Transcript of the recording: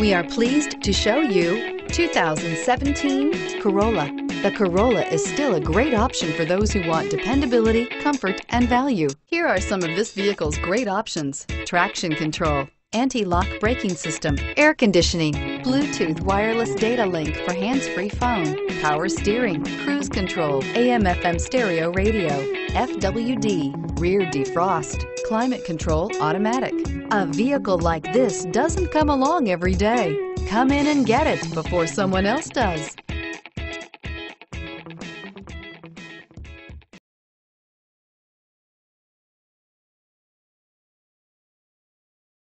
We are pleased to show you 2017 Corolla. The Corolla is still a great option for those who want dependability, comfort, and value. Here are some of this vehicle's great options: traction control, anti-lock braking system, air conditioning, Bluetooth wireless data link for hands-free phone, power steering, cruise control, AM/FM stereo radio, FWD, rear defrost, climate control automatic. A vehicle like this doesn't come along every day. Come in and get it before someone else does.